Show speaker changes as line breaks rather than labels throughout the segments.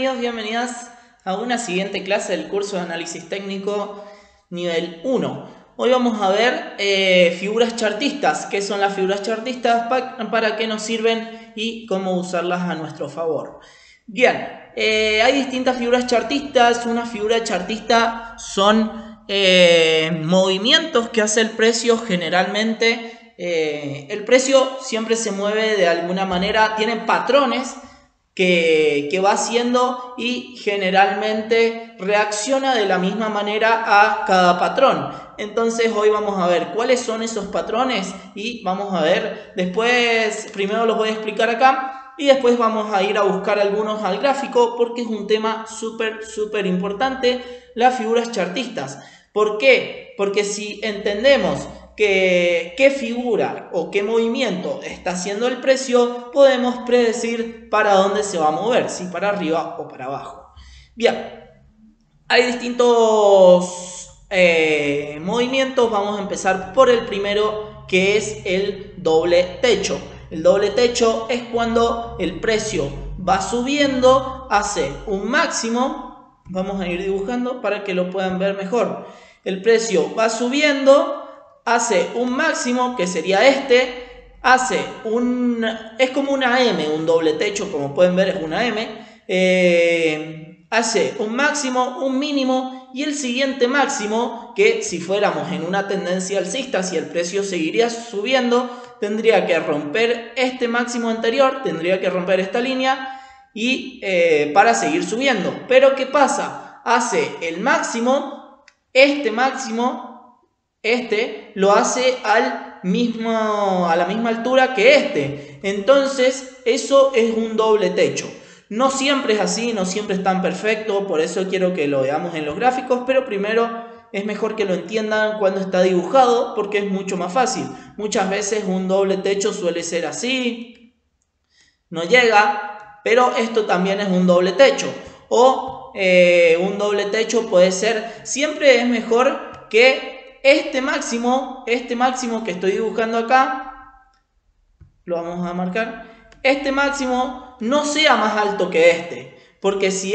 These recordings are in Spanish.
bienvenidos, bienvenidas a una siguiente clase del curso de análisis técnico nivel 1. Hoy vamos a ver figuras chartistas. ¿Qué son las figuras chartistas? ¿Para qué nos sirven? Y cómo usarlas a nuestro favor. Bien, hay distintas figuras chartistas. Una figura chartista son movimientos que hace el precio generalmente. El precio siempre se mueve de alguna manera, tiene patrones que va haciendo y generalmente reacciona de la misma manera a cada patrón. Entonces hoy vamos a ver cuáles son esos patrones y vamos a ver después, primero los voy a explicar acá y después vamos a ir a buscar algunos al gráfico porque es un tema súper importante, las figuras chartistas. ¿Por qué? Porque si entendemos qué figura o qué movimiento está haciendo el precio, podemos predecir para dónde se va a mover, si para arriba o para abajo. Bien, hay distintos movimientos. Vamos a empezar por el primero, que es el doble techo. El doble techo es cuando el precio va subiendo, hace un máximo. Vamos a ir dibujando para que lo puedan ver mejor. El precio va subiendo, hace un máximo, que sería este, es como una M, un doble techo, como pueden ver es una M, hace un máximo, un mínimo y el siguiente máximo, que si fuéramos en una tendencia alcista, si el precio seguiría subiendo, tendría que romper este máximo anterior, tendría que romper esta línea y para seguir subiendo. Pero ¿qué pasa? Hace el máximo, este máximo, lo hace a la misma altura que este. Entonces eso es un doble techo. No siempre es así, no siempre es tan perfecto, por eso quiero que lo veamos en los gráficos, pero primero es mejor que lo entiendan cuando está dibujado porque es mucho más fácil. Muchas veces un doble techo suele ser así, no llega, pero esto también es un doble techo. O un doble techo puede ser, siempre es mejor que este máximo que estoy dibujando acá, lo vamos a marcar, este máximo no sea más alto que este, porque si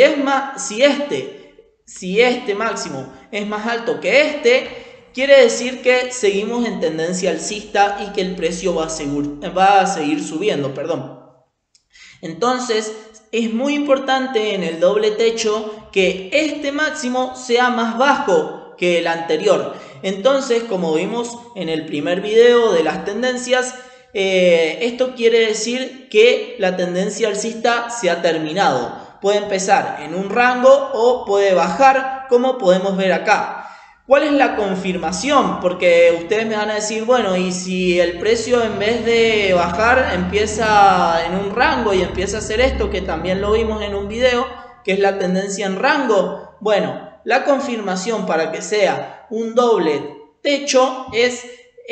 este máximo es más alto que este, quiere decir que seguimos en tendencia alcista y que el precio va a seguir subiendo, perdón. Entonces es muy importante en el doble techo que este máximo sea más bajo que el anterior. Entonces, como vimos en el primer video de las tendencias, esto quiere decir que la tendencia alcista se ha terminado. Puede empezar en un rango o puede bajar, como podemos ver acá. ¿Cuál es la confirmación? Porque ustedes me van a decir, bueno, y si el precio en vez de bajar empieza en un rango y empieza a hacer esto, que también lo vimos en un video, que es la tendencia en rango. Bueno, la confirmación para que sea un doble techo es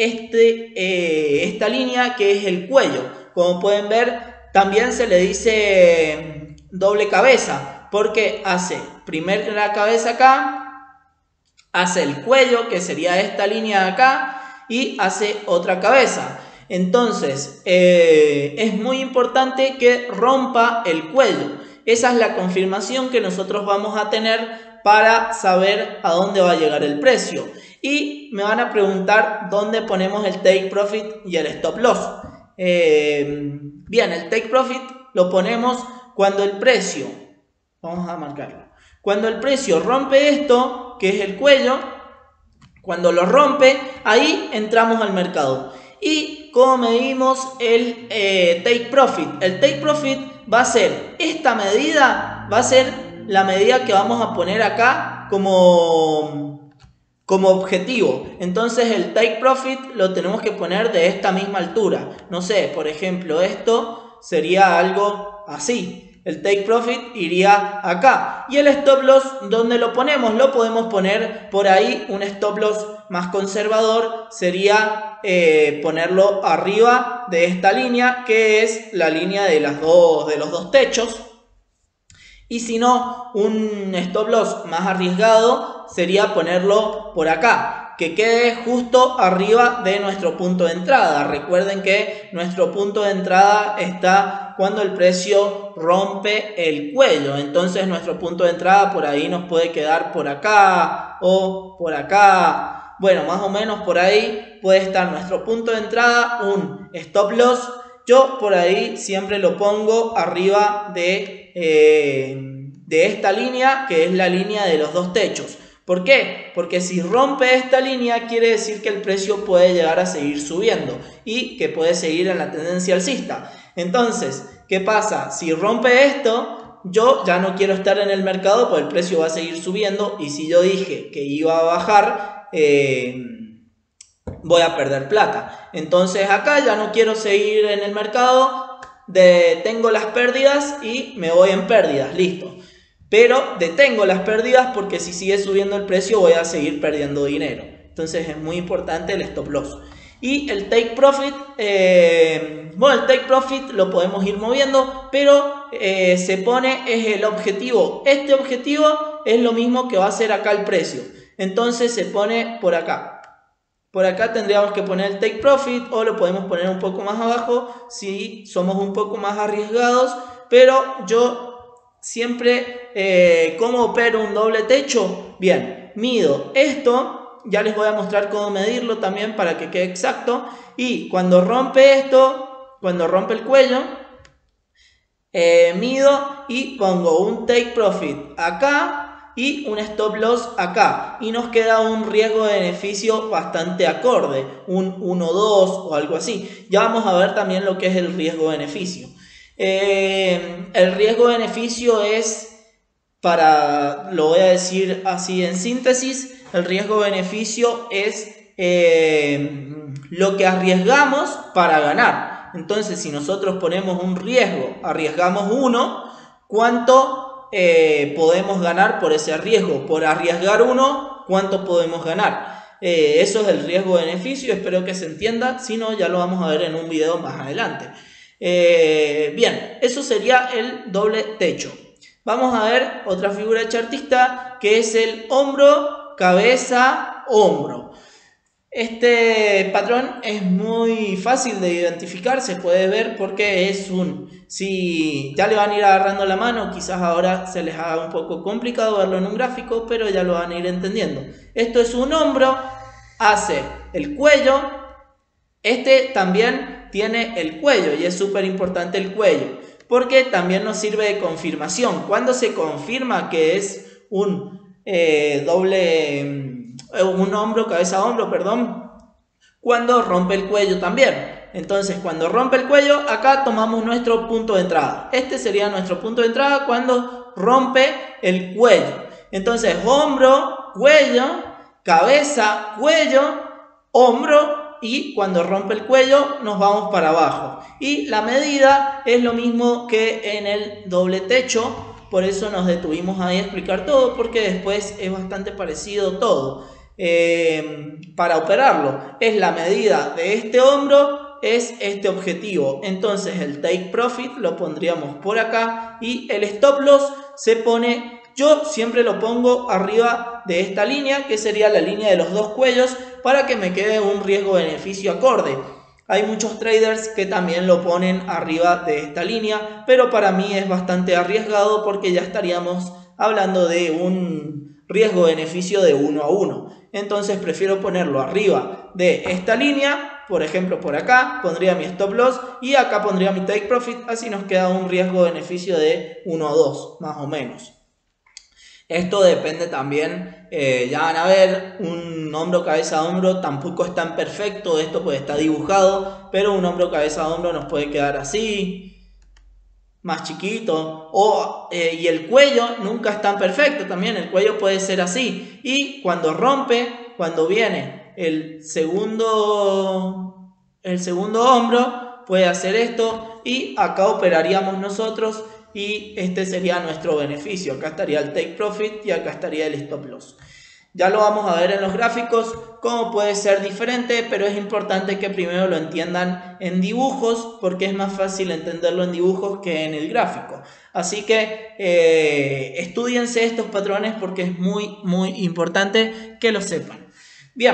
esta línea que es el cuello. Como pueden ver, también se le dice doble cabeza, porque hace primero la cabeza acá, hace el cuello, que sería esta línea de acá, y hace otra cabeza. Entonces, es muy importante que rompa el cuello. Esa es la confirmación que nosotros vamos a tener para saber a dónde va a llegar el precio. Y me van a preguntar dónde ponemos el take profit y el stop loss. Bien, el take profit lo ponemos cuando el precio, vamos a marcarlo, cuando el precio rompe esto, que es el cuello, cuando lo rompe, ahí entramos al mercado. Y como medimos el take profit, el take profit va a ser esta medida, va a ser la medida que vamos a poner acá como objetivo. Entonces el take profit lo tenemos que poner de esta misma altura. No sé, por ejemplo, esto sería algo así. El take profit iría acá. Y el stop loss, ¿dónde lo ponemos? Lo podemos poner por ahí. Un stop loss más conservador sería ponerlo arriba de esta línea, que es la línea de los dos techos. Y si no, un stop loss más arriesgado sería ponerlo por acá, que quede justo arriba de nuestro punto de entrada. Recuerden que nuestro punto de entrada está cuando el precio rompe el cuello. Entonces nuestro punto de entrada por ahí nos puede quedar por acá o por acá. Bueno, más o menos por ahí puede estar nuestro punto de entrada, un stop loss. Yo por ahí siempre lo pongo arriba de esta línea, que es la línea de los dos techos. ¿Por qué? Porque si rompe esta línea quiere decir que el precio puede llegar a seguir subiendo y que puede seguir en la tendencia alcista. Entonces, ¿qué pasa? Si rompe esto, yo ya no quiero estar en el mercado porque el precio va a seguir subiendo, y si yo dije que iba a bajar, voy a perder plata. Entonces acá ya no quiero seguir en el mercado, detengo las pérdidas y me voy en pérdidas, listo. Pero detengo las pérdidas porque si sigue subiendo el precio voy a seguir perdiendo dinero. Entonces es muy importante el stop loss. Y el take profit, bueno, el take profit lo podemos ir moviendo, pero se pone, es el objetivo. Este objetivo es lo mismo que va a hacer acá el precio. Entonces se pone por acá. Por acá tendríamos que poner el take profit, o lo podemos poner un poco más abajo si somos un poco más arriesgados. Pero yo siempre, ¿cómo opero un doble techo? Bien, mido esto, ya les voy a mostrar cómo medirlo también para que quede exacto. Y cuando rompe esto, cuando rompe el cuello, mido y pongo un take profit acá y un stop loss acá, y nos queda un riesgo de beneficio bastante acorde, un 1-2 o algo así. Ya vamos a ver también lo que es el riesgo de beneficio. El riesgo de beneficio es, lo voy a decir así en síntesis, el riesgo de beneficio es lo que arriesgamos para ganar. Entonces, si nosotros ponemos un riesgo, arriesgamos 1, ¿cuánto podemos ganar por ese riesgo? Por arriesgar 1, ¿cuánto podemos ganar? Eso es el riesgo de beneficio, espero que se entienda, si no ya lo vamos a ver en un video más adelante. Bien, eso sería el doble techo. Vamos a ver otra figura chartista que es el hombro, cabeza, hombro. Este patrón es muy fácil de identificar, se puede ver porque es si ya le van a ir agarrando la mano, quizás ahora se les haga un poco complicado verlo en un gráfico, pero ya lo van a ir entendiendo. Esto es un hombro, hace el cuello, este también tiene el cuello y es súper importante el cuello porque también nos sirve de confirmación. Cuando se confirma que es un hombro, cabeza, hombro, perdón, cuando rompe el cuello también. Entonces, cuando rompe el cuello, acá tomamos nuestro punto de entrada. Este sería nuestro punto de entrada cuando rompe el cuello. Entonces, hombro, cuello, cabeza, cuello, hombro, y cuando rompe el cuello nos vamos para abajo. Y la medida es lo mismo que en el doble techo. Por eso nos detuvimos ahí a explicar todo, porque después es bastante parecido todo. Para operarlo es la medida de este hombro, es este objetivo. Entonces el take profit lo pondríamos por acá y el stop loss se pone, yo siempre lo pongo arriba de esta línea, que sería la línea de los dos cuellos, para que me quede un riesgo-beneficio acorde. Hay muchos traders que también lo ponen arriba de esta línea, pero para mí es bastante arriesgado porque ya estaríamos hablando de un riesgo-beneficio de 1-1. Entonces prefiero ponerlo arriba de esta línea, por ejemplo por acá pondría mi stop loss y acá pondría mi take profit, así nos queda un riesgo-beneficio de 1-2 más o menos. Esto depende también, ya van a ver, un hombro, cabeza, hombro tampoco es tan perfecto, esto pues está dibujado, pero un hombro, cabeza, hombro nos puede quedar así, más chiquito, y el cuello nunca es tan perfecto también, el cuello puede ser así, y cuando rompe, cuando viene el segundo hombro, puede hacer esto, y acá operaríamos nosotros, y este sería nuestro beneficio. Acá estaría el take profit y acá estaría el stop loss. Ya lo vamos a ver en los gráficos cómo puede ser diferente, pero es importante que primero lo entiendan en dibujos porque es más fácil entenderlo en dibujos que en el gráfico. Así que estudiense estos patrones porque es muy importante que lo sepan. Bien,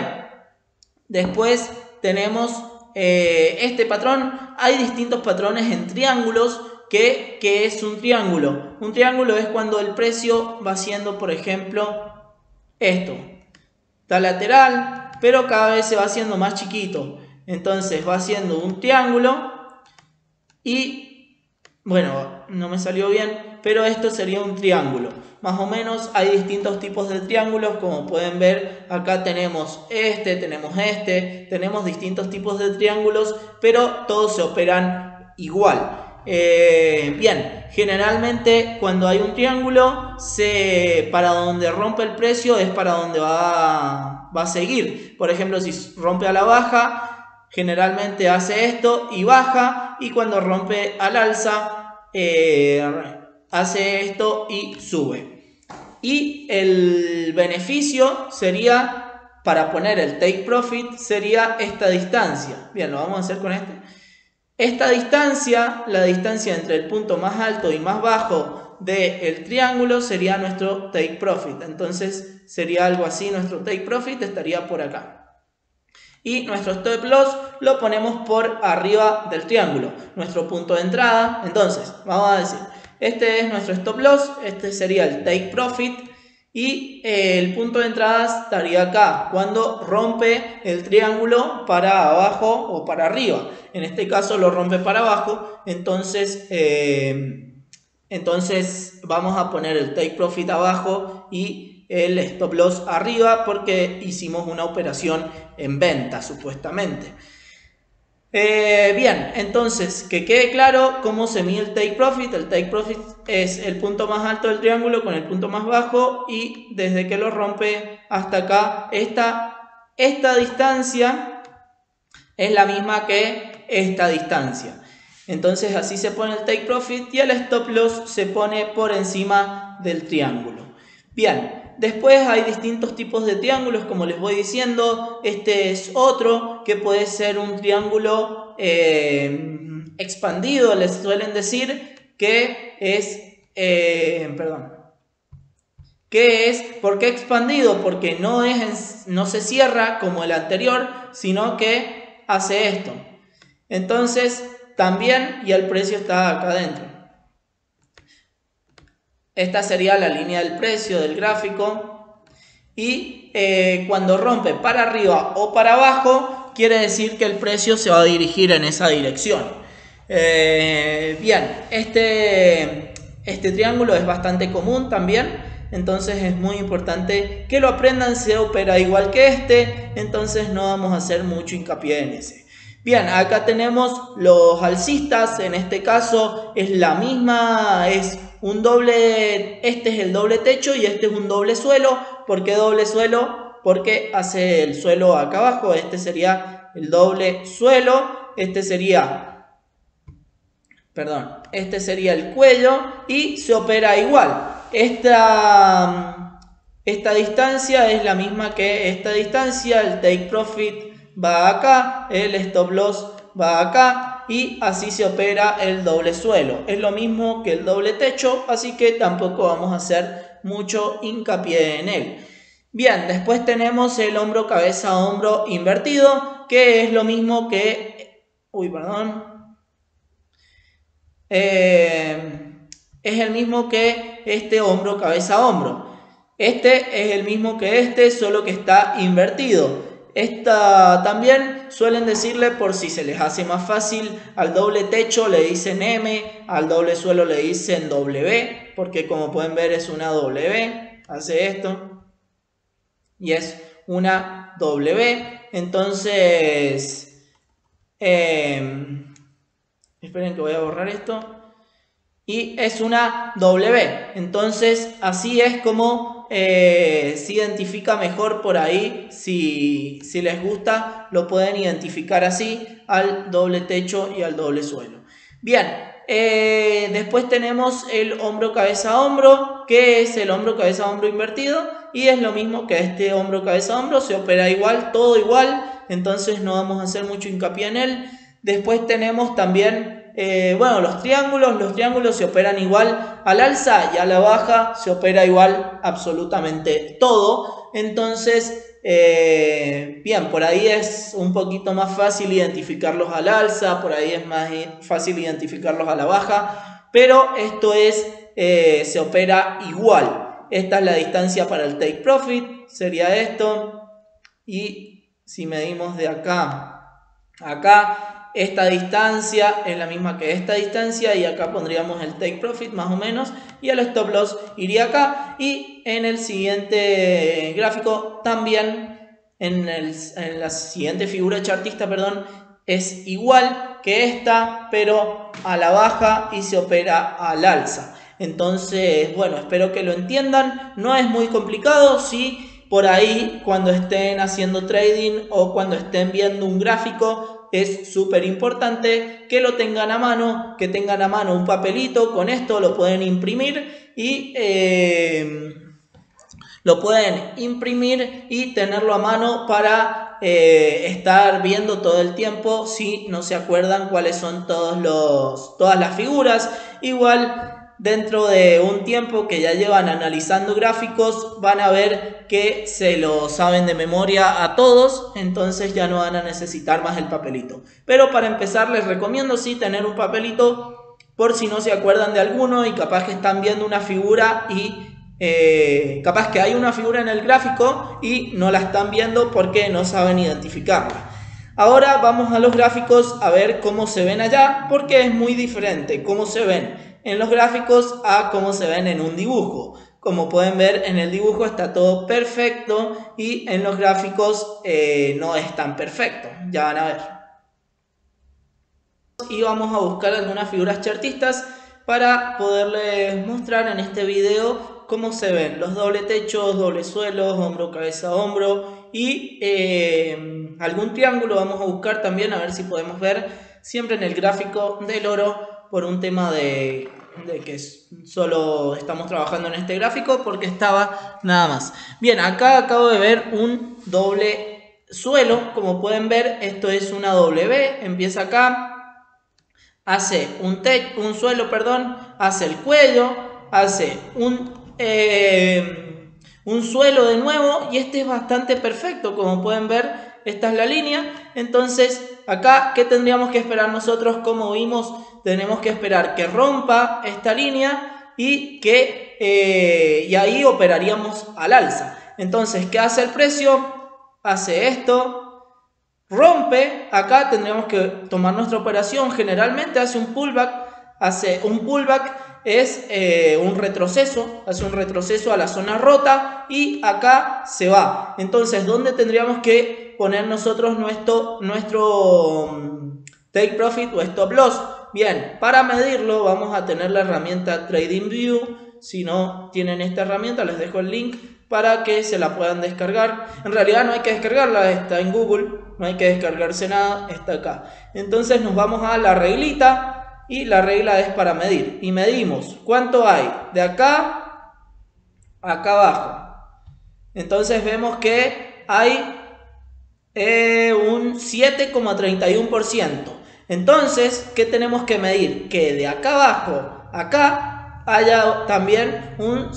después tenemos este patrón. Hay distintos patrones en triángulos. ¿qué es un triángulo? Un triángulo es cuando el precio va haciendo, por ejemplo, esto. Está lateral, pero cada vez se va haciendo más chiquito. Entonces va haciendo un triángulo y, bueno, no me salió bien, pero esto sería un triángulo. Más o menos hay distintos tipos de triángulos, como pueden ver, acá tenemos tenemos distintos tipos de triángulos, pero todos se operan igual. Bien, generalmente cuando hay un triángulo, para donde rompe el precio es para donde va a seguir. Por ejemplo, si rompe a la baja, generalmente hace esto y baja, y cuando rompe al alza, hace esto y sube. Y el beneficio sería, para poner el take profit, sería esta distancia. Bien, lo vamos a hacer con este. Esta distancia, la distancia entre el punto más alto y más bajo del triángulo, sería nuestro take profit. Entonces sería algo así, nuestro take profit estaría por acá. Y nuestro stop loss lo ponemos por arriba del triángulo, nuestro punto de entrada. Entonces, vamos a decir, este es nuestro stop loss, este sería el take profit. Y el punto de entrada estaría acá, cuando rompe el triángulo para abajo o para arriba. En este caso lo rompe para abajo, entonces vamos a poner el take profit abajo y el stop loss arriba, porque hicimos una operación en venta supuestamente. Bien, entonces que quede claro cómo se mide el take profit. El take profit es el punto más alto del triángulo con el punto más bajo, y desde que lo rompe hasta acá, esta distancia es la misma que esta distancia. Entonces así se pone el take profit, y el stop loss se pone por encima del triángulo. Bien. Después hay distintos tipos de triángulos, como les voy diciendo. Este es otro que puede ser un triángulo expandido. Les suelen decir que es, ¿por qué expandido? Porque no se cierra como el anterior, sino que hace esto. Entonces también, y el precio está acá adentro. Esta sería la línea del precio del gráfico, y cuando rompe para arriba o para abajo, quiere decir que el precio se va a dirigir en esa dirección. Bien, este triángulo es bastante común también, entonces es muy importante que lo aprendan. Se opera igual que este, entonces no vamos a hacer mucho hincapié en ese. Bien, acá tenemos los alcistas. En este caso es la misma, es un doble, este es el doble techo y este es un doble suelo. ¿Por qué doble suelo? Porque hace el suelo acá abajo. Este sería el doble suelo, este sería el cuello, y se opera igual. Esta distancia es la misma que esta distancia. El take profit va acá, el stop loss va acá, y así se opera el doble suelo. Es lo mismo que el doble techo, así que tampoco vamos a hacer mucho hincapié en él. Bien, después tenemos el hombro, cabeza, hombro invertido, que es lo mismo que... es el mismo que este hombro, cabeza, hombro. Este es el mismo que este, solo que está invertido. Esta también suelen decirle, por si se les hace más fácil, al doble techo le dicen M, al doble suelo le dicen W, porque como pueden ver es una W, hace esto y es una W. Entonces, esperen que voy a borrar esto. Y es una W. Entonces así es como se identifica mejor por ahí. Si les gusta, lo pueden identificar así, al doble techo y al doble suelo. Bien, después tenemos el hombro, cabeza, hombro, que es el hombro, cabeza, hombro invertido, y es lo mismo que este hombro, cabeza, hombro. Se opera igual, todo igual, entonces no vamos a hacer mucho hincapié en él. Después tenemos también los triángulos se operan igual al alza, y a la baja se opera igual absolutamente todo. Entonces, bien, por ahí es un poquito más fácil identificarlos al alza, por ahí es más fácil identificarlos a la baja. pero esto es, se opera igual. Esta es la distancia para el take profit, sería esto. Y si medimos de acá a acá, esta distancia es la misma que esta distancia, y acá pondríamos el take profit más o menos, y el stop loss iría acá. Y en el siguiente gráfico también, en la siguiente figura chartista, perdón, es igual que esta, pero a la baja y se opera al alza. Entonces, bueno, espero que lo entiendan. No es muy complicado. Sí, por ahí cuando estén haciendo trading o cuando estén viendo un gráfico, es súper importante que lo tengan a mano, que tengan a mano un papelito. Con esto lo pueden imprimir y tenerlo a mano para estar viendo todo el tiempo si no se acuerdan cuáles son todas las figuras. Igual, dentro de un tiempo que ya llevan analizando gráficos, van a ver que se lo saben de memoria a todos, entonces ya no van a necesitar más el papelito. Pero para empezar les recomiendo sí tener un papelito, por si no se acuerdan de alguno y capaz que están viendo una figura y capaz que hay una figura en el gráfico y no la están viendo porque no saben identificarla. Ahora vamos a los gráficos a ver cómo se ven allá, porque es muy diferente cómo se ven en los gráficos a cómo se ven en un dibujo. Como pueden ver, en el dibujo está todo perfecto y en los gráficos no es tan perfecto. Ya van a ver. Y vamos a buscar algunas figuras chartistas para poderles mostrar en este video cómo se ven los doble techos, doble suelos, hombro, cabeza, hombro y algún triángulo. Vamos a buscar también a ver si podemos ver siempre en el gráfico del oro, por un tema de que solo estamos trabajando en este gráfico porque estaba nada más. Bien, acá acabo de ver un doble suelo. Como pueden ver, esto es una W, empieza acá, hace un suelo, perdón, hace el cuello, hace un suelo de nuevo, y este es bastante perfecto. Como pueden ver, esta es la línea. Entonces acá, ¿qué tendríamos que esperar nosotros? Como vimos, tenemos que esperar que rompa esta línea y y ahí operaríamos al alza. Entonces, ¿qué hace el precio? Hace esto, rompe, acá tendríamos que tomar nuestra operación. Generalmente hace un pullback. Es un retroceso, hace un retroceso a la zona rota y acá se va. Entonces, ¿dónde tendríamos que poner nosotros nuestro take profit o stop loss? Bien, para medirlo vamos a tener la herramienta TradingView. Si no tienen esta herramienta, les dejo el link para que se la puedan descargar. En realidad no hay que descargarla, está en Google, no hay que descargarse nada, está acá. Entonces nos vamos a la reglita, y la regla es para medir, y medimos cuánto hay de acá a acá abajo. Entonces vemos que hay un 7,31%. Entonces, ¿qué tenemos que medir? Que de acá abajo a acá haya también un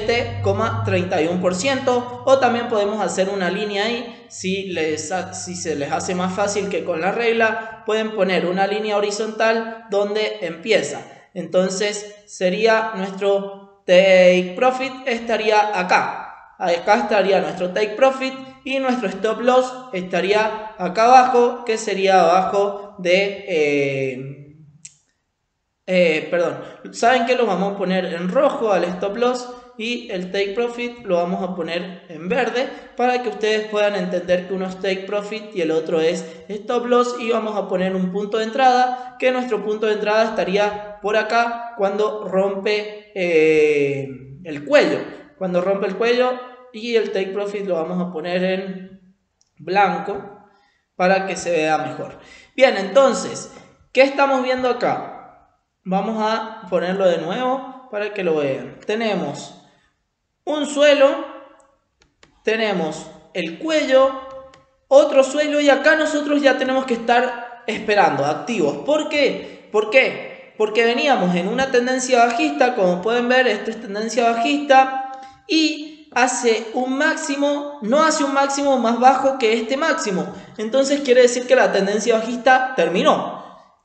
7,31%, o también podemos hacer una línea ahí. Si se les hace más fácil que con la regla, pueden poner una línea horizontal donde empieza. Entonces sería nuestro take profit, estaría acá. Acá estaría nuestro take profit, y nuestro stop loss estaría acá abajo, que sería abajo de... perdón, saben que lo vamos a poner en rojo al stop loss, y el take profit lo vamos a poner en verde, para que ustedes puedan entender que uno es take profit y el otro es stop loss. Y vamos a poner un punto de entrada, que nuestro punto de entrada estaría por acá cuando rompe el cuello. Cuando rompe el cuello, y el take profit lo vamos a poner en blanco para que se vea mejor. Bien, entonces, ¿qué estamos viendo acá? Vamos a ponerlo de nuevo para que lo vean. Tenemos un suelo, tenemos el cuello, otro suelo, y acá nosotros ya tenemos que estar esperando, activos. ¿Por qué? Porque veníamos en una tendencia bajista. Como pueden ver, esto es tendencia bajista, y hace un máximo, no hace un máximo más bajo que este máximo. Entonces quiere decir que la tendencia bajista terminó.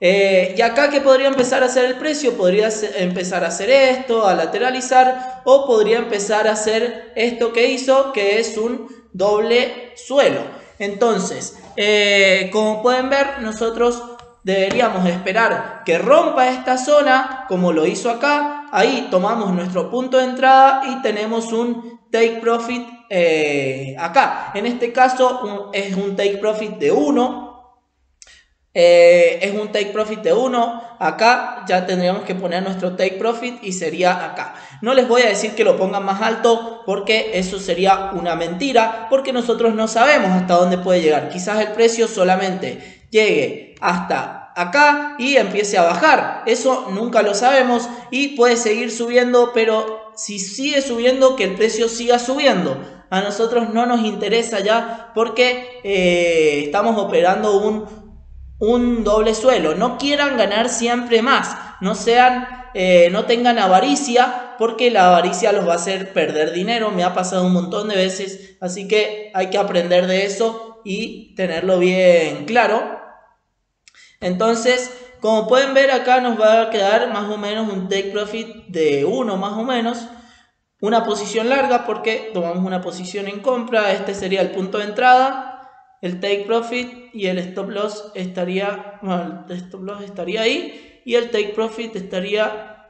Y acá, ¿qué podría empezar a hacer el precio? Podría empezar a hacer esto, a lateralizar, o podría empezar a hacer esto que hizo, que es un doble suelo. Entonces, como pueden ver, nosotros deberíamos esperar que rompa esta zona, como lo hizo acá. Ahí tomamos nuestro punto de entrada y tenemos un take profit acá. En este caso es un take profit de 1. Es un take profit de 1. Acá ya tendríamos que poner nuestro take profit y sería acá. No les voy a decir que lo pongan más alto porque eso sería una mentira, porque nosotros no sabemos hasta dónde puede llegar. Quizás el precio solamente llegue hasta acá y empiece a bajar. Eso nunca lo sabemos y puede seguir subiendo, pero si sigue subiendo, que el precio siga subiendo. A nosotros no nos interesa ya porque estamos operando un doble suelo. No quieran ganar siempre más, no tengan avaricia, porque la avaricia los va a hacer perder dinero. Me ha pasado un montón de veces, así que hay que aprender de eso y tenerlo bien claro. Entonces, como pueden ver, acá nos va a quedar más o menos un take profit de 1 más o menos. Una posición larga porque tomamos una posición en compra. Este sería el punto de entrada. El take profit y el stop loss estaría, bueno, el stop loss estaría ahí y el take profit estaría,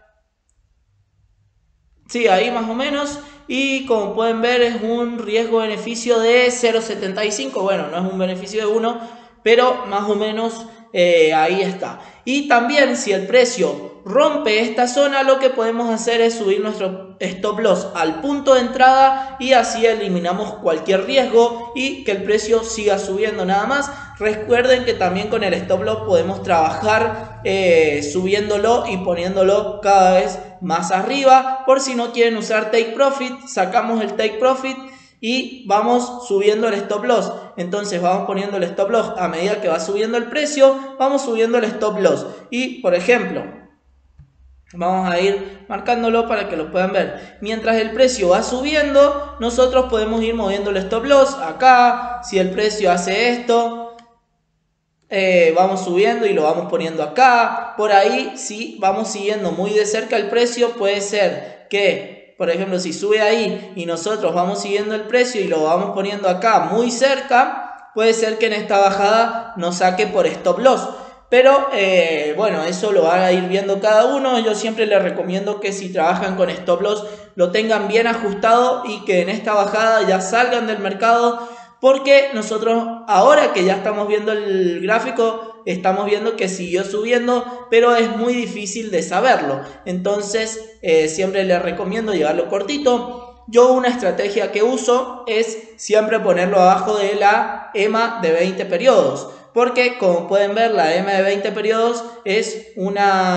sí, ahí más o menos. Y como pueden ver, es un riesgo-beneficio de 0,75. Bueno, no es un beneficio de 1, pero más o menos ahí está. Y también, si el precio rompe esta zona, lo que podemos hacer es subir nuestro stop loss al punto de entrada y así eliminamos cualquier riesgo y que el precio siga subiendo nada más. Recuerden que también con el stop loss podemos trabajar subiéndolo y poniéndolo cada vez más arriba. Por si no quieren usar take profit, sacamos el take profit y vamos subiendo el stop loss. Entonces vamos poniendo el stop loss a medida que va subiendo el precio, vamos subiendo el stop loss. Y por ejemplo, vamos a ir marcándolo para que lo puedan ver. Mientras el precio va subiendo, nosotros podemos ir moviendo el stop loss acá. Si el precio hace esto, vamos subiendo y lo vamos poniendo acá. Por ahí, si vamos siguiendo muy de cerca el precio, puede ser que, por ejemplo, si sube ahí y nosotros vamos siguiendo el precio y lo vamos poniendo acá muy cerca, puede ser que en esta bajada nos saque por stop loss. Pero bueno, eso lo van a ir viendo cada uno. Yo siempre les recomiendo que si trabajan con stop loss lo tengan bien ajustado y que en esta bajada ya salgan del mercado, porque nosotros ahora que ya estamos viendo el gráfico estamos viendo que siguió subiendo, pero es muy difícil de saberlo. Entonces siempre les recomiendo llevarlo cortito. Yo una estrategia que uso es siempre ponerlo abajo de la EMA de 20 periodos. Porque como pueden ver, la EMA de 20 periodos es un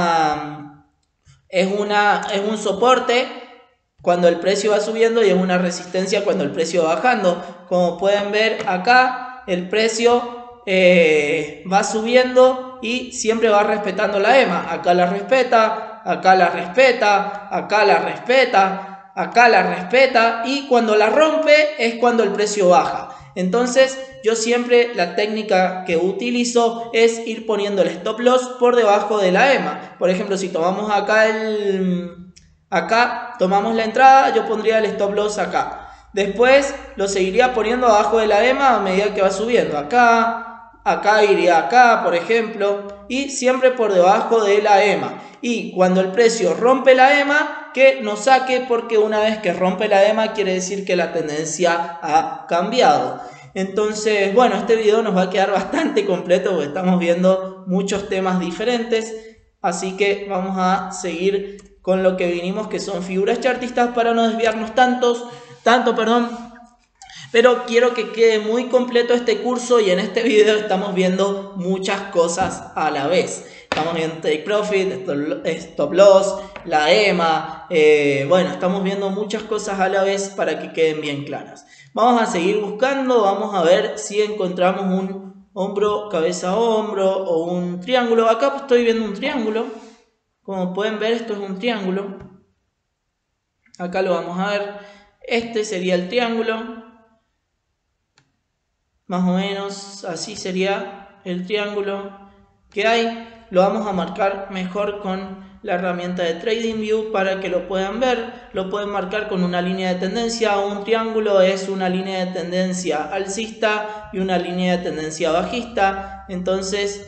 soporte cuando el precio va subiendo y es una resistencia cuando el precio va bajando. Como pueden ver acá, el precio va subiendo y siempre va respetando la EMA. Acá la respeta, acá la respeta, acá la respeta, acá la respeta, y cuando la rompe es cuando el precio baja. Entonces yo siempre la técnica que utilizo es ir poniendo el stop loss por debajo de la EMA. Por ejemplo, si tomamos acá tomamos la entrada, yo pondría el stop loss acá. Después lo seguiría poniendo abajo de la EMA a medida que va subiendo. Acá iría acá, por ejemplo, y siempre por debajo de la EMA. Y cuando el precio rompe la EMA, que nos saque, porque una vez que rompe la EMA quiere decir que la tendencia ha cambiado. Entonces, bueno, este video nos va a quedar bastante completo porque estamos viendo muchos temas diferentes. Así que vamos a seguir con lo que vinimos, que son figuras chartistas, para no desviarnos tanto. Pero quiero que quede muy completo este curso y en este video estamos viendo muchas cosas a la vez. Estamos viendo take profit, stop loss, la EMA, bueno, estamos viendo muchas cosas a la vez para que queden bien claras. Vamos a seguir buscando, vamos a ver si encontramos un hombro, cabeza, hombro o un triángulo. Acá estoy viendo un triángulo, como pueden ver esto es un triángulo. Acá lo vamos a ver, este sería el triángulo. Más o menos así sería el triángulo. que hay. Lo vamos a marcar mejor con la herramienta de TradingView para que lo puedan ver. Lo pueden marcar con una línea de tendencia. Un triángulo es una línea de tendencia alcista y una línea de tendencia bajista. Entonces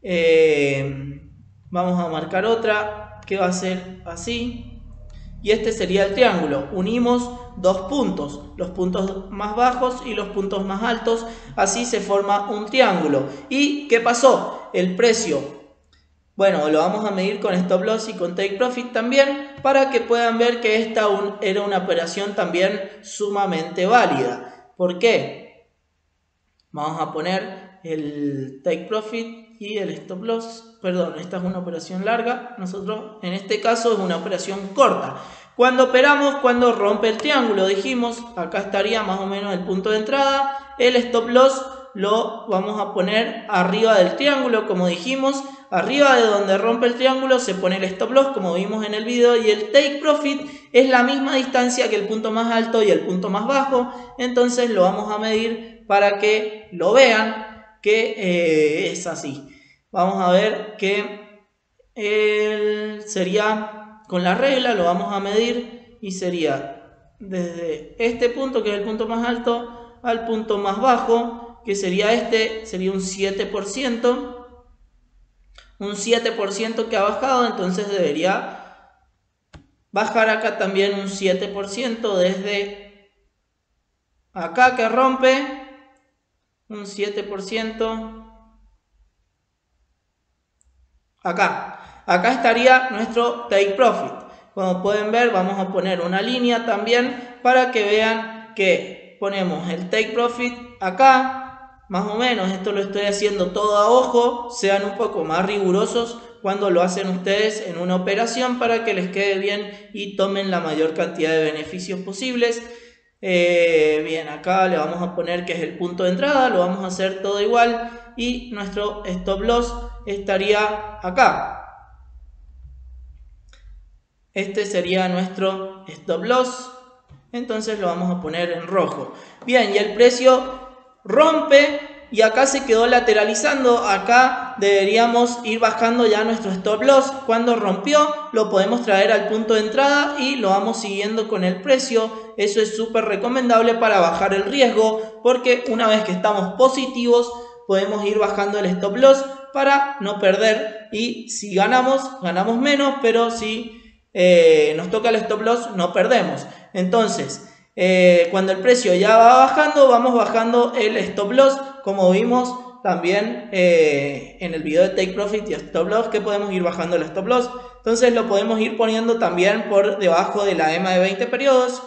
vamos a marcar otra que va a ser así. Y este sería el triángulo. Unimos dos puntos, los puntos más bajos y los puntos más altos. Así se forma un triángulo. ¿Y qué pasó? El precio, bueno, lo vamos a medir con stop loss y con take profit también, para que puedan ver que esta era una operación también sumamente válida. ¿Por qué? Vamos a poner el take profit y el stop loss. Perdón, esta es una operación larga. Nosotros en este caso es una operación corta. Cuando operamos, cuando rompe el triángulo, dijimos, acá estaría más o menos el punto de entrada. El stop loss lo vamos a poner arriba del triángulo, como dijimos. Arriba de donde rompe el triángulo se pone el stop loss, como vimos en el video, y el take profit es la misma distancia que el punto más alto y el punto más bajo. Entonces lo vamos a medir para que lo vean que es así. Vamos a ver que sería con la regla, lo vamos a medir y sería desde este punto, que es el punto más alto, al punto más bajo, que sería este, sería un 7%. Un 7% que ha bajado, entonces debería bajar acá también un 7% desde acá que rompe, un 7%. Acá estaría nuestro take profit. Como pueden ver, vamos a poner una línea también para que vean que ponemos el take profit acá. Más o menos, esto lo estoy haciendo todo a ojo. Sean un poco más rigurosos cuando lo hacen ustedes en una operación para que les quede bien y tomen la mayor cantidad de beneficios posibles. Bien, acá le vamos a poner que es el punto de entrada, lo vamos a hacer todo igual y nuestro stop loss estaría acá. Este sería nuestro stop loss, entonces lo vamos a poner en rojo. Bien, y el precio rompe y acá se quedó lateralizando. Acá deberíamos ir bajando ya nuestro stop loss. Cuando rompió lo podemos traer al punto de entrada y lo vamos siguiendo con el precio. Eso es súper recomendable para bajar el riesgo, porque una vez que estamos positivos podemos ir bajando el stop loss para no perder, y si ganamos menos, pero si nos toca el stop loss no perdemos. Entonces cuando el precio ya va bajando, vamos bajando el stop loss, como vimos también en el video de take profit y stop loss, que podemos ir bajando el stop loss. Entonces lo podemos ir poniendo también por debajo de la EMA de 20 periodos.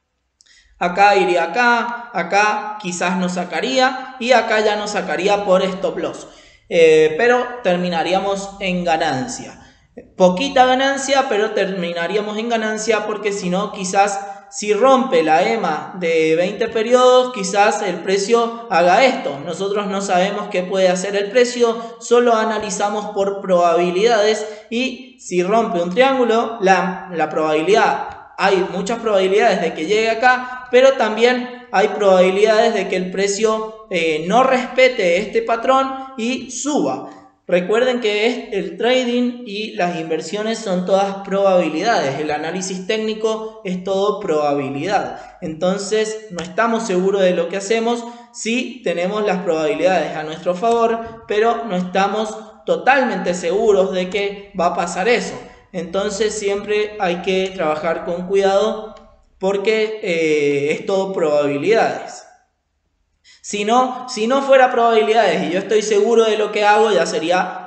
Acá iría acá quizás nos sacaría y acá ya nos sacaría por stop loss, pero terminaríamos en ganancia. Poquita ganancia, pero terminaríamos en ganancia, porque si no, quizás si rompe la EMA de 20 periodos, quizás el precio haga esto. Nosotros no sabemos qué puede hacer el precio, solo analizamos por probabilidades, y si rompe un triángulo, la probabilidad, hay muchas probabilidades de que llegue acá, pero también hay probabilidades de que el precio no respete este patrón y suba. Recuerden que el trading y las inversiones son todas probabilidades. El análisis técnico es todo probabilidad. Entonces no estamos seguros de lo que hacemos. Sí tenemos las probabilidades a nuestro favor, pero no estamos totalmente seguros de que va a pasar eso. Entonces siempre hay que trabajar con cuidado, porque es todo probabilidades. Si no fuera probabilidades y yo estoy seguro de lo que hago, ya sería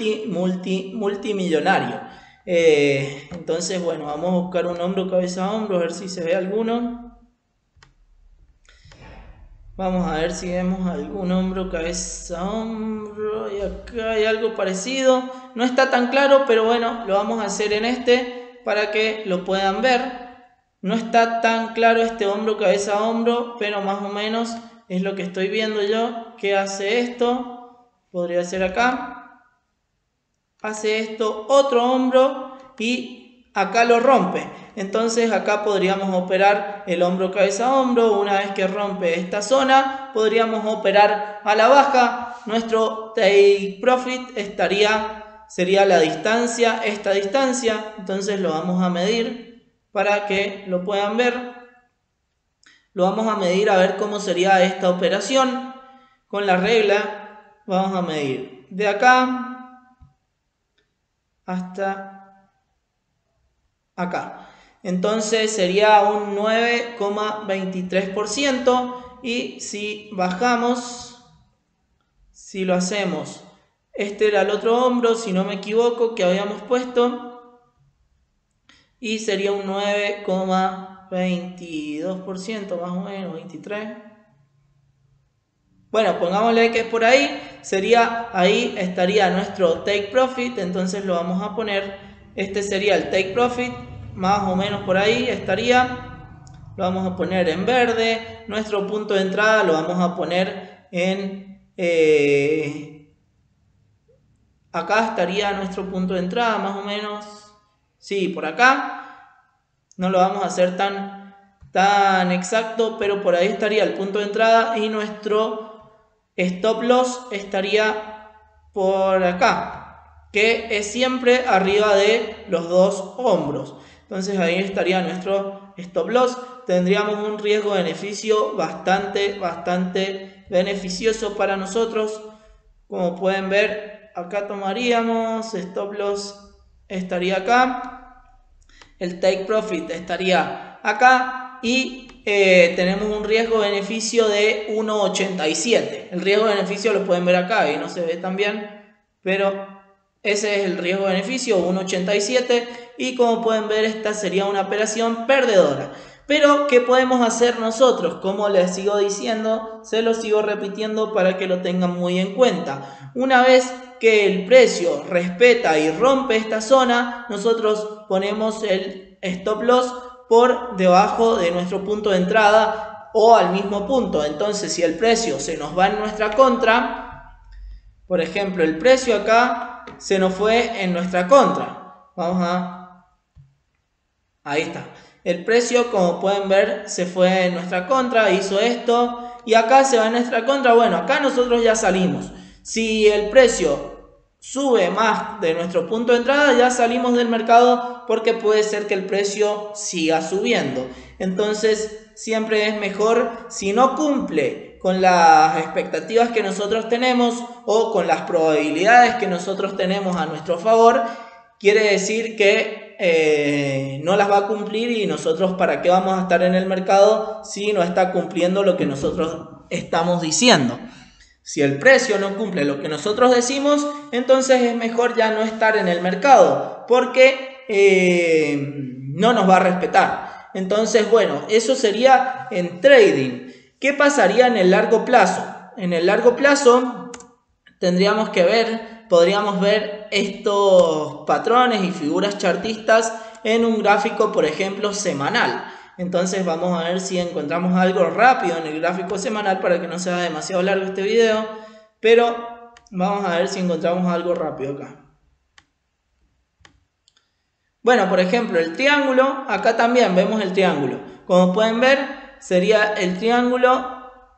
multimillonario. Entonces, bueno, vamos a buscar un hombro, cabeza, hombro, a ver si se ve alguno. Vamos a ver si vemos algún hombro, cabeza, hombro. Y acá hay algo parecido. No está tan claro, pero bueno, lo vamos a hacer en este para que lo puedan ver. No está tan claro este hombro, cabeza, hombro, pero más o menos es lo que estoy viendo yo. ¿Qué hace esto? Podría ser acá. Hace esto otro hombro y acá lo rompe. Entonces acá podríamos operar el hombro cabeza hombro. Una vez que rompe esta zona, podríamos operar a la baja. Nuestro take profit sería la distancia, esta distancia. Entonces lo vamos a medir para que lo puedan ver. Lo vamos a medir a ver cómo sería esta operación. Con la regla vamos a medir de acá hasta acá. Entonces sería un 9,23%. Y si bajamos, si lo hacemos, este era el otro hombro, si no me equivoco, que habíamos puesto, y sería un 9,22%, más o menos, 23%. Bueno, pongámosle que es por ahí, ahí estaría nuestro take profit. Entonces lo vamos a poner, este sería el take profit, más o menos por ahí estaría. Lo vamos a poner en verde. Nuestro punto de entrada lo vamos a poner en acá estaría nuestro punto de entrada, más o menos. Sí, por acá. No lo vamos a hacer tan exacto, pero por ahí estaría el punto de entrada y nuestro stop loss estaría por acá, que es siempre arriba de los dos hombros. Entonces ahí estaría nuestro stop loss. Tendríamos un riesgo-beneficio bastante beneficioso para nosotros. Como pueden ver, acá tomaríamos, stop loss estaría acá, el take profit estaría acá y tenemos un riesgo-beneficio de 1,87. El riesgo-beneficio lo pueden ver acá y no se ve tan bien, pero ese es el riesgo-beneficio, 1,87. Y como pueden ver, esta sería una operación perdedora. Pero, ¿qué podemos hacer nosotros? Como les sigo diciendo, se lo sigo repitiendo para que lo tengan muy en cuenta. Una vez que el precio respeta y rompe esta zona, nosotros ponemos el stop loss por debajo de nuestro punto de entrada o al mismo punto. Entonces, si el precio se nos va en nuestra contra, por ejemplo, el precio acá se nos fue en nuestra contra. Ahí está. El precio, como pueden ver, se fue en nuestra contra, hizo esto y acá se va en nuestra contra. Bueno, acá nosotros ya salimos. Si el precio sube más de nuestro punto de entrada, ya salimos del mercado porque puede ser que el precio siga subiendo. Entonces, siempre es mejor, si no cumple con las expectativas que nosotros tenemos o con las probabilidades que nosotros tenemos a nuestro favor, quiere decir que no las va a cumplir y nosotros para qué vamos a estar en el mercado si no está cumpliendo lo que nosotros estamos diciendo. Si el precio no cumple lo que nosotros decimos, entonces es mejor ya no estar en el mercado porque no nos va a respetar. Entonces, bueno, eso sería en trading. ¿Qué pasaría en el largo plazo? En el largo plazo tendríamos que podríamos ver estos patrones y figuras chartistas en un gráfico, por ejemplo, semanal. Entonces vamos a ver si encontramos algo rápido en el gráfico semanal para que no sea demasiado largo este video, pero vamos a ver si encontramos algo rápido acá. Bueno, por ejemplo, el triángulo, acá también vemos el triángulo. Como pueden ver, sería el triángulo.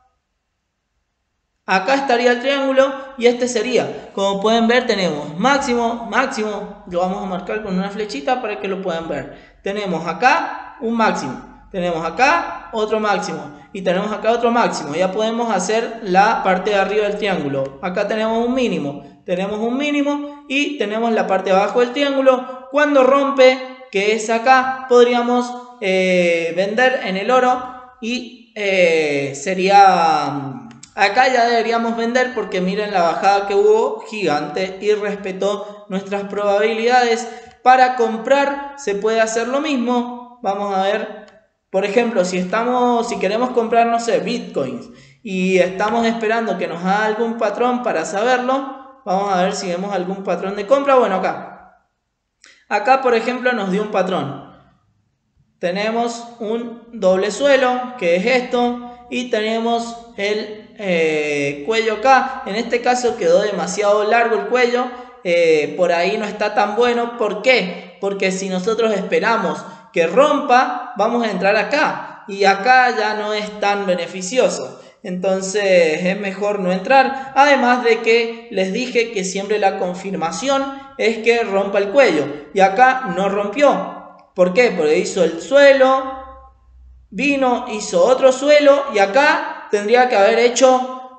Acá estaría el triángulo y este sería, como pueden ver, tenemos máximo, máximo, lo vamos a marcar con una flechita para que lo puedan ver. Tenemos acá un máximo, tenemos acá otro máximo y tenemos acá otro máximo. Ya podemos hacer la parte de arriba del triángulo. Acá tenemos un mínimo y tenemos la parte de abajo del triángulo. Cuando rompe, que es acá, podríamos vender en el oro y sería... Acá ya deberíamos vender porque miren la bajada que hubo, gigante, y respetó nuestras probabilidades. Para comprar se puede hacer lo mismo. Vamos a ver, por ejemplo, si queremos comprar, no sé, bitcoins y estamos esperando que nos haga algún patrón para saberlo. Vamos a ver si vemos algún patrón de compra. Bueno, acá por ejemplo nos dio un patrón. Tenemos un doble suelo, que es esto, y tenemos el cuello acá. En este caso quedó demasiado largo el cuello, por ahí no está tan bueno. ¿Por qué? Porque si nosotros esperamos que rompa, vamos a entrar acá y acá ya no es tan beneficioso. Entonces es mejor no entrar. Además de que les dije que siempre la confirmación es que rompa el cuello. Y acá no rompió. ¿Por qué? Porque hizo el suelo, vino, hizo otro suelo y acá tendría que haber hecho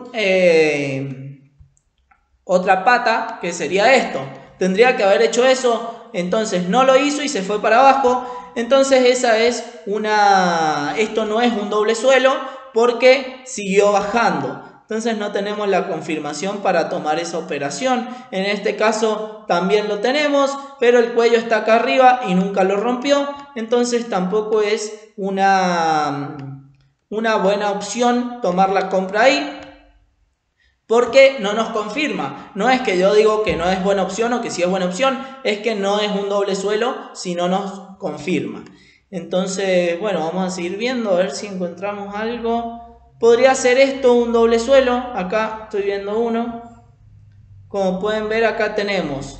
otra pata, que sería esto. Tendría que haber hecho eso, entonces no lo hizo y se fue para abajo. Entonces esto no es un doble suelo porque siguió bajando. Entonces no tenemos la confirmación para tomar esa operación. En este caso también lo tenemos, pero el cuello está acá arriba y nunca lo rompió. Entonces tampoco es una buena opción tomar la compra ahí, porque no nos confirma. No es que yo digo que no es buena opción o que sí es buena opción, es que no es un doble suelo si no nos confirma. Entonces, bueno, vamos a seguir viendo a ver si encontramos algo. Podría ser esto un doble suelo. Acá estoy viendo uno. Como pueden ver, acá tenemos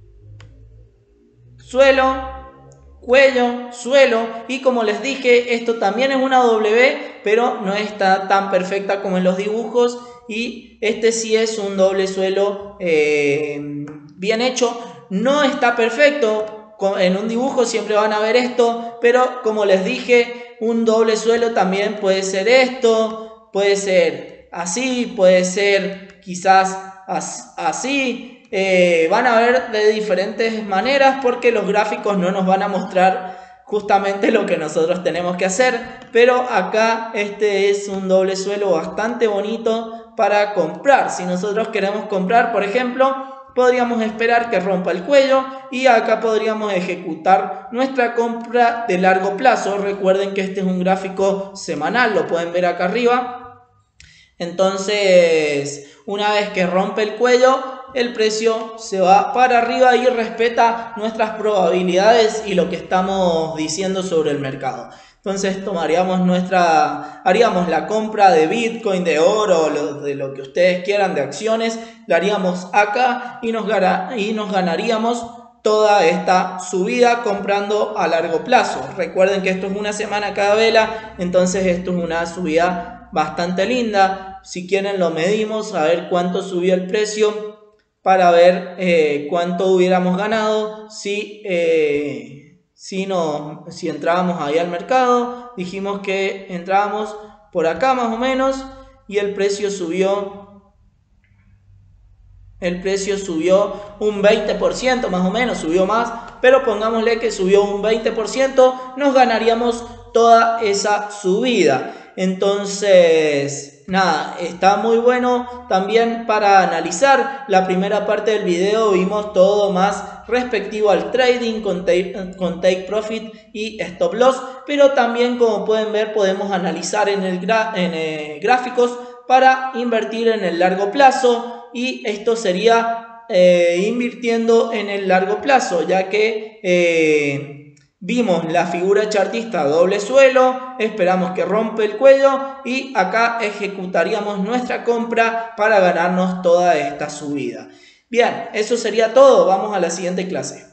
suelo, cuello, suelo, y como les dije, esto también es una W, pero no está tan perfecta como en los dibujos, y este sí es un doble suelo bien hecho. No está perfecto, en un dibujo siempre van a ver esto, pero como les dije, un doble suelo también puede ser esto, puede ser así, puede ser quizás así. Van a ver de diferentes maneras porque los gráficos no nos van a mostrar justamente lo que nosotros tenemos que hacer, pero acá este es un doble suelo bastante bonito para comprar. Si nosotros queremos comprar, por ejemplo, podríamos esperar que rompa el cuello y acá podríamos ejecutar nuestra compra de largo plazo. Recuerden que este es un gráfico semanal, lo pueden ver acá arriba. Entonces, una vez que rompe el cuello, el precio se va para arriba y respeta nuestras probabilidades y lo que estamos diciendo sobre el mercado. Entonces haríamos la compra de Bitcoin, de oro, de lo que ustedes quieran, de acciones, la haríamos acá y nos ganaríamos toda esta subida comprando a largo plazo. Recuerden que esto es una semana cada vela, entonces esto es una subida bastante linda. Si quieren lo medimos a ver cuánto subió el precio para ver cuánto hubiéramos ganado si entrábamos ahí al mercado. Dijimos que entrábamos por acá más o menos y el precio subió un 20% más o menos, subió más, pero pongámosle que subió un 20%, nos ganaríamos toda esa subida. Entonces, nada, está muy bueno también para analizar. La primera parte del video vimos todo más respectivo al trading con take profit y stop loss, pero también, como pueden ver, podemos analizar en gráficos para invertir en el largo plazo, y esto sería invirtiendo en el largo plazo, ya que vimos la figura chartista doble suelo, esperamos que rompe el cuello y acá ejecutaríamos nuestra compra para ganarnos toda esta subida. Bien, eso sería todo. Vamos a la siguiente clase.